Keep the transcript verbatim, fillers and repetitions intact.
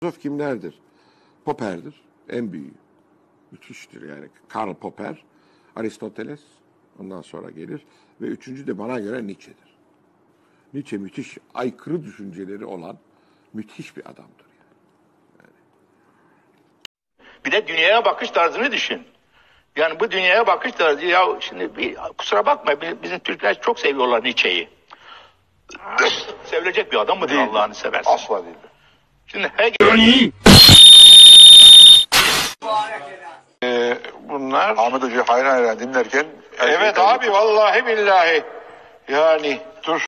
Filozof kimlerdir? Popper'dir. En büyüğü. Müthiştir yani. Karl Popper, Aristoteles ondan sonra gelir. Ve üçüncü de bana göre Nietzsche'dir. Nietzsche müthiş, aykırı düşünceleri olan müthiş bir adamdır. Yani. Yani. Bir de dünyaya bakış tarzını düşün. Yani bu dünyaya bakış tarzı ya şimdi bir, kusura bakma bizim Türkler çok seviyorlar Nietzsche'yi. Sevilecek bir adam mı değil Allah'ını seversen. Asla değil. Şimdi Hegel... Ee, bunlar... Ahmet Hoca'yı hayran hayran dinlerken... Evet abi vallahi billahi. Yani...